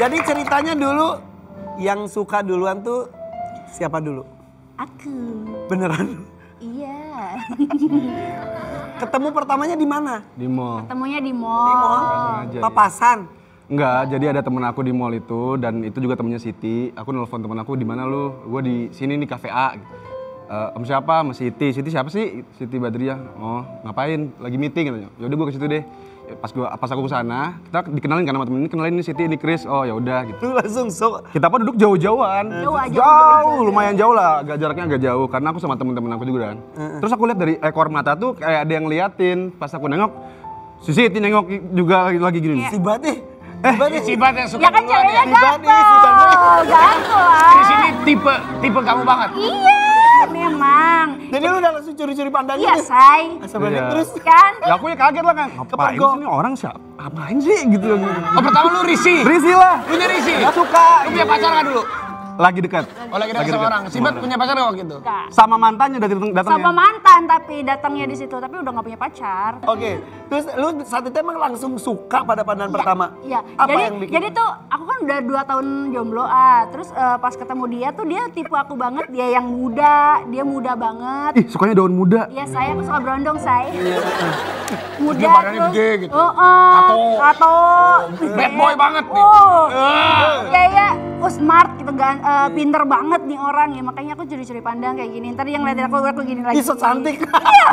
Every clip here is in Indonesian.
Jadi ceritanya dulu yang suka duluan tuh siapa dulu? Aku. Beneran? Iya. Ketemu pertamanya di mana? Di mall. Ketemunya di Di mall. mall? Sengaja, ya. Papasan? Enggak, jadi ada temen aku di mall itu dan itu juga temennya Siti. Aku nelfon temen aku, di mana lu? Gue di sini nih Cafe A. Sama siapa? Sama Siti. Siti siapa sih? Siti Badriah. Oh, ngapain? Lagi meeting katanya. Yaudah gue ke situ deh. Pas aku kesana, kita dikenalin kan sama temen ini, kenalin ini Siti, ini Chris. Oh ya udah gitu. Lu langsung Kita apa duduk jauh-jauhan. Jauh, Lumayan jauh lah, jaraknya agak jauh karena aku sama temen-temen aku juga kan. Terus aku lihat dari ekor mata tuh kayak ada yang liatin. Pas aku nengok, si Siti nengok juga lagi gini. si Bade. Si Bat yang suka Ya kan duluan ceweknya Si Bade, si Bade. gampang lah. Di sini tipe kamu banget. Iya, memang. Jadi lu udah langsung curi-curi pandang Iya, gitu? say. Sebenarnya Iya. terus Kan? Ya aku ya kaget lah kan. Ngapain Kepergok. sih ini orang siapa? Apain sih gitu. Oh pertama lu risih. Risih lah. Lu nya risih. Gak suka. Lu punya pacar nggak dulu? Lagi dekat. Oh lagi dekat sama orang. Si Bat punya pacar nggak waktu itu? Enggak. Sama mantannya datangnya. Sama mantan tapi datangnya di situ tapi udah nggak punya pacar. Oke, terus lu saat itu emang langsung suka pada pandangan pertama? Iya. Apa yang bikin? Jadi tuh aku kan udah 2 tahun jomblo Terus pas ketemu dia tuh dia tipe aku banget, dia yang muda, dia muda banget. Ih, sukanya daun muda. Iya, saya aku suka berondong, say. Muda Dia badannya terus. gede gitu. Tato. Tato. Bad boy banget nih. Iya. Smart gitu kan, pinter banget nih orang ya, makanya aku curi-curi pandang kayak gini. Ntar yang ngeliatin aku gini lagi. Ih, so cantik.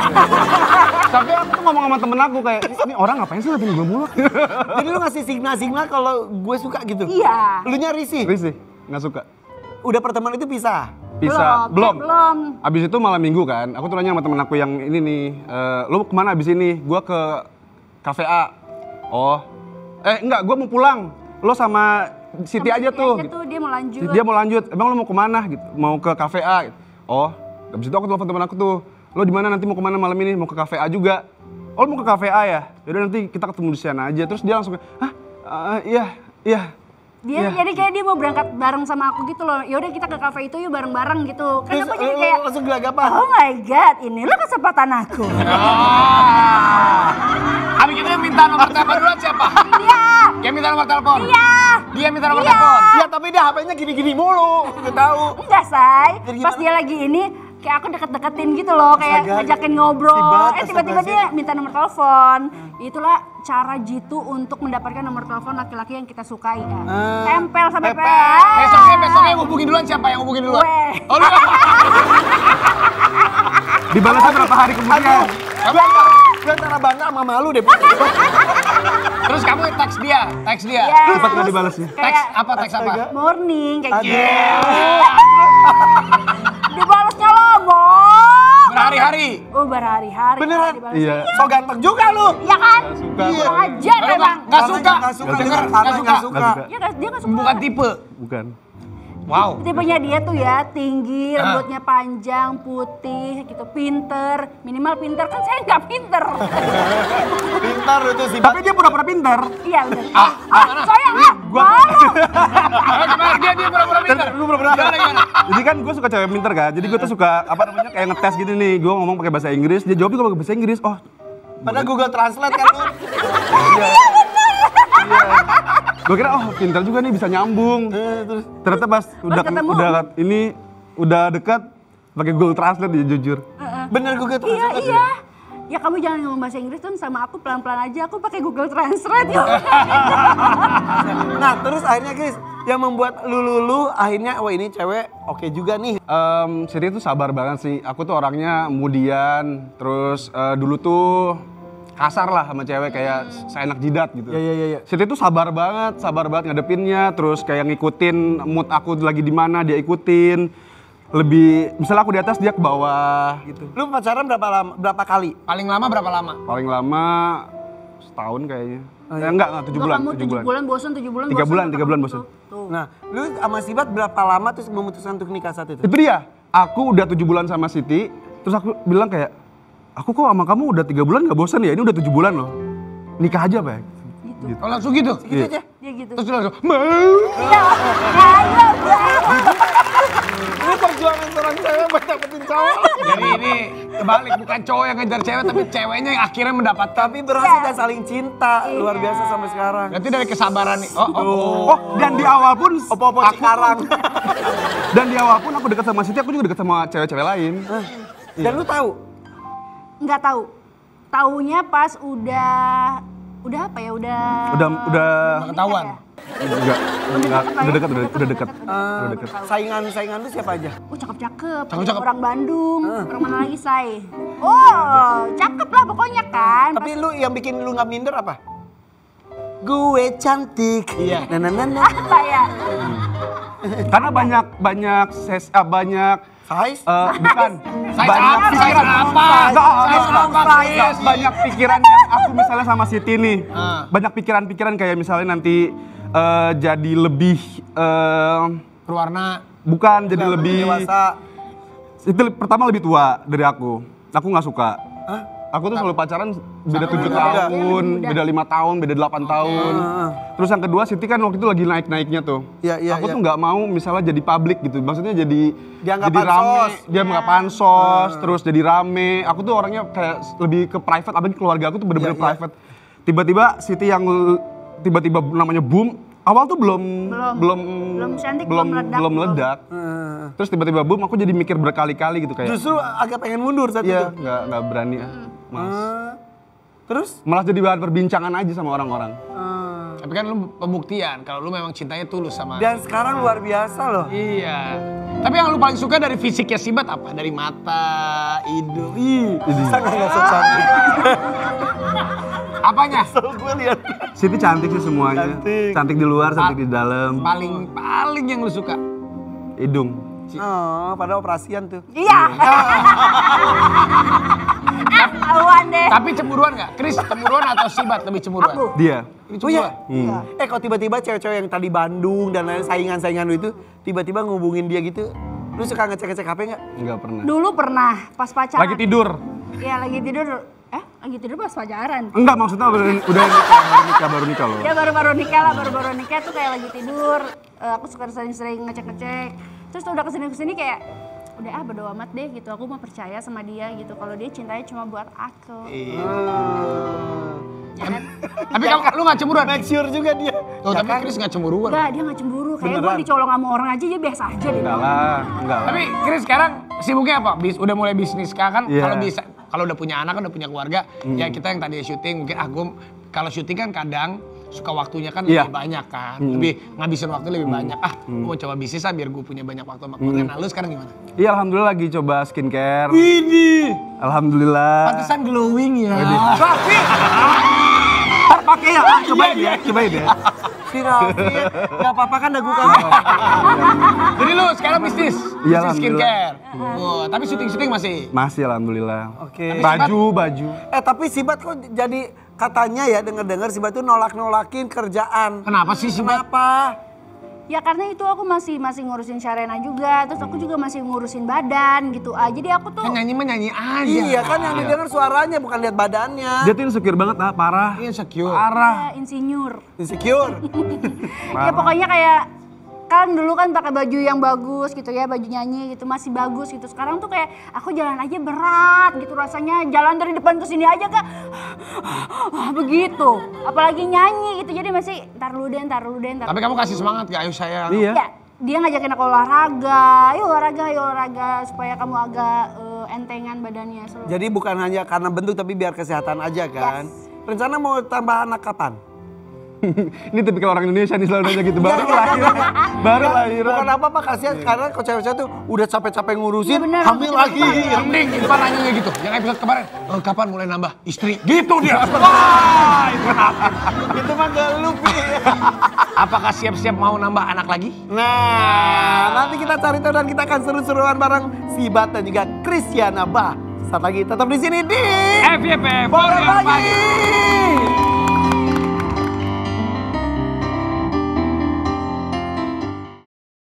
Tapi aku tuh ngomong sama temen aku kayak, ini orang ngapain sih liatin gue mulu? Jadi lu ngasih signal-signal kalau gue suka gitu? Iya. Lu nya risih? Risih, nggak suka. Udah pertemuan itu pisah? Bisa, belum. Belum. Abis itu malam minggu kan, aku tuh nanya sama temen aku yang ini nih, lu kemana abis ini? Gua ke Cafe A. Oh, enggak, gua mau pulang. Lo sama Siti aja tuh. Dia mau lanjut. Dia mau lanjut, emang lo mau kemana gitu? Mau ke Cafe A gitu. Oh, abis itu aku telepon temen aku tuh. Lo di mana nanti mau kemana malam ini? Mau ke Cafe A juga. Oh, lo mau ke Cafe A ya? Yaudah nanti kita ketemu di sana aja. Terus dia langsung, hah? Iya. Dia jadi kayak dia mau berangkat bareng sama aku gitu loh. Yaudah kita ke kafe itu yuk bareng-bareng gitu. Kan Terus aku jadi lu kayak langsung gelagapan? oh my god, ini lo kesempatan aku. Abis itu yang minta nomor telepon duluan siapa? Iya. Yang minta nomor telepon? Iya. Dia minta nomor telepon? Iya, tapi dia HP-nya gini-gini mulu. Gak tahu. Enggak, say. Jadi Pas gimana? dia lagi ini kayak aku deket-deketin gitu loh, kayak Astaga. ngajakin ngobrol. Sibat, Tiba-tiba astaga, dia minta nomor telepon. Itulah cara jitu untuk mendapatkan nomor telepon laki-laki yang kita sukai ya. Tempel sampai Tempel. Besoknya yang hubungin duluan siapa yang hubungin duluan? Gue. Oh lu? Dibalasnya berapa hari kemudian? Gue antara bangga sama malu deh. Terus kamu teks dia? Iya. Cepat nggak dibalasnya? Teks apa? Morning kayak gitu. Yeah. Dibalasnya lama. Berhari-hari? Oh, berhari-hari. Beneran? Dibalasnya. Iya. So ganteng juga lu. Iya kan? Suka. Kurang ajar Lu emang. nggak suka? Nggak suka. Denger, Nggak nggak suka. suka. Nggak suka. Dia nggak suka. Bukan tipe? Bukan. Wow. Tipenya dia tuh ya tinggi, rambutnya panjang, putih, gitu, pinter. Minimal pinter, kan saya nggak pinter. Pintar itu sih. Tapi dia pura-pura pintar. Iya udah. mana? Saya Gua- malu. Dia pura-pura pintar. Lu pura-pura. Gimana? Jadi kan gue suka cewek pinter kan. Jadi gue tuh suka kayak ngetes gitu nih. Gue ngomong pakai bahasa Inggris, dia jawab juga pakai bahasa Inggris. Oh, Padahal Google Translate kan lu. gue kira pintar juga nih bisa nyambung. Terus Ternyata pas ketemu? udah dekat pakai Google Translate dia jujur. bener Google Iya, Translate. iya. Ya kamu jangan ngomong bahasa Inggris tuh sama aku pelan-pelan aja. Aku pakai Google Translate yuk. Nah, terus akhirnya guys, yang membuat lu akhirnya wah ini cewek oke juga nih. Siti tuh sabar banget sih. Aku tuh orangnya kemudian terus dulu tuh kasar lah sama cewek kayak seenak jidat gitu. Iya. Siti tuh sabar banget ngadepinnya, terus kayak ngikutin mood aku lagi di mana dia ikutin. Lebih misalnya aku di atas dia ke bawah gitu. Lu pacaran berapa kali? Paling lama berapa lama? Paling lama setahun kayaknya. Enggak 7 bulan. Kamu 7 bulan bosan, 7 bulan 3 bulan, bosan, 3 bulan bosan. Tuh. Nah, lu sama Sibat berapa lama terus memutuskan untuk nikah saat itu? Itu dia. Aku udah 7 bulan sama Siti, terus aku bilang kayak, aku kok sama kamu udah 3 bulan gak bosan ya? Ini udah 7 bulan loh. Nikah aja, Pak. Gitu. Oh langsung gitu? Gitu aja. Dia gitu. Terus dia langsung, mau? Iya. Ayo. Ini perjuangan seorang cewek buat dapetin cowok. Jadi ini kebalik, bukan cowok yang ngejar cewek, tapi ceweknya yang akhirnya mendapat. Tapi berhasil dan saling cinta, luar biasa sampai sekarang. Berarti dari kesabaran nih. Dan di awal pun Opo-opo sekarang. dan di awal pun aku dekat sama Siti, aku juga dekat sama cewek-cewek lain. Dan lu tahu? Nggak tahu. Taunya pas udah apa ya? Udah ketahuan. Enggak, udah dekat. Udah dekat. Saingan lu siapa aja? Cakep-cakep. Cakep-cakep. Orang Bandung. Orang mana lagi, Say? Oh, cakep lah pokoknya kan. Tapi lu yang bikin lu nggak minder apa? Gue cantik. Iya. Nah. Apa ya? Karena banyak Size? bukan Saya apa? Saya apa? banyak pikiran yang aku misalnya sama Siti nih. Ah. Banyak pikiran-pikiran kayak misalnya nanti jadi lebih Berwarna. bukan jadi lebih dewasa. itu pertama lebih tua dari aku. Aku nggak suka. Aku tuh selalu pacaran beda 7 tahun, beda 5 tahun, beda 8 tahun. Terus yang kedua Siti kan waktu itu lagi naik-naiknya tuh. Iya, Aku tuh nggak mau misalnya jadi publik gitu. Maksudnya jadi Dianggap rame, pansos. dia nggak pansos, terus jadi rame. Aku tuh orangnya kayak lebih ke private, apalagi keluarga aku tuh bener-bener Iya, iya. private. Tiba-tiba Siti yang tiba-tiba namanya boom. Awal tuh belum cantik, belum meledak. Terus tiba-tiba boom, aku jadi mikir berkali-kali gitu kayak. Justru agak pengen mundur saat Iya, itu. nggak berani. Mas. Terus? Malah jadi bahan perbincangan aja sama orang-orang. Tapi kan lu pembuktian kalau lu memang cintanya tulus sama. Dan sekarang luar biasa loh. Iya. Tapi yang lu paling suka dari fisiknya Sibat apa? Dari mata, hidung. Sangat nggak cantik. Apanya? So gue lihat. Siti cantik sih semuanya. Cantik. Di luar, cantik di dalam. Paling yang lu suka. Hidung. Oh, pada operasian tuh. Iya. Ketahuan deh. Tapi cemburuan nggak? Chris cemburuan atau Sibat lebih cemburuan? Aku. Dia. Ini Oh iya? cemburuan. Kalau tiba-tiba cewek-cewek yang tadi Bandung dan lain saingan-saingan lu itu tiba-tiba ngubungin dia gitu, lu suka ngecek-ngecek HP nggak? Enggak pernah. Dulu pernah pas pacaran. Lagi tidur. Iya, lagi tidur. Lagi tidur pas pacaran. Enggak, maksudnya udah baru nikah loh. Ya baru-baru nikah lah, baru-baru nikah tuh kayak lagi tidur. Aku suka sering-sering ngecek-ngecek. Terus udah kesini-kesini kayak udah bodo amat deh gitu. Aku mau percaya sama dia gitu. Kalau dia cintanya cuma buat aku. Ya kan? Tapi lu nggak cemburuan? Make sure juga dia. Tuh, tapi Chris nggak cemburuan. Enggak, dia nggak cemburu. Kayak gue Beneran? dicolong sama orang aja dia biasa aja deh. Enggak lah. Tapi Chris sekarang sibuknya apa? Udah mulai bisnis kan? Iya. Kalau bisa, kalau udah punya anak kan udah punya keluarga, ya kita yang tadi syuting mungkin kalau syuting kan kadang suka waktunya kan Iya. lebih banyak kan, lebih ngabisin waktu lebih banyak. Gua mau coba bisnis biar gue punya banyak waktu sama keluarga. Nah lu sekarang gimana? Iya, alhamdulillah lagi coba skincare. Ini Alhamdulillah. pantesan glowing ya. Ntar pakai ya, cobain ya. Si Raffi, nggak apa-apa kan dagu kamu. Jadi lu sekarang bisnis Iya, skincare. Wah, tapi syuting masih. Masih alhamdulillah. Oke. Baju. Tapi Sibat kok jadi katanya ya denger-dengar Sibat tuh nolak-nolakin kerjaan. Kenapa sih Sibat? Kenapa? Ya karena itu aku masih ngurusin Sharena juga, terus aku juga masih ngurusin badan gitu. Jadi aku tuh Kan nyanyi mah nyanyi aja. Iya kan yang didengar suaranya bukan lihat badannya. Dia tuh insecure banget parah. Iya insecure. Parah. insinyur. Insecure. Ya pokoknya kayak kan dulu kan pakai baju yang bagus gitu ya, baju nyanyi gitu masih bagus gitu. Sekarang tuh kayak aku jalan aja berat gitu rasanya, jalan dari depan ke sini aja kak begitu. Apalagi nyanyi gitu, jadi masih ntar dulu deh. Tapi kamu kasih semangat gak? Ayo sayang. Iya. Ya, dia ngajakin aku olahraga, ayo olahraga supaya kamu agak entengan badannya. Jadi bukan hanya karena bentuk tapi biar kesehatan aja kan. Yes. Rencana mau tambah anak kapan? Ini tipikal orang Indonesia nih selalu nanya gitu. Baru lahiran. Bukan apa-apa kasihan karena kok cewek-cewek tuh udah capek-capek ngurusin, Iya bener, hamil lagi. Mending Irfan nanyanya gitu. Yang episode kemarin, kapan mulai nambah istri? Gitu dia. Wah, itu Itu mah gak lupi. apakah siap-siap mau nambah anak lagi? Nah, nanti kita cari tahu dan kita akan seru-seruan bareng Sibat dan juga Christiana Bah. Saat lagi tetap di sini di FYP, Bola Pagi.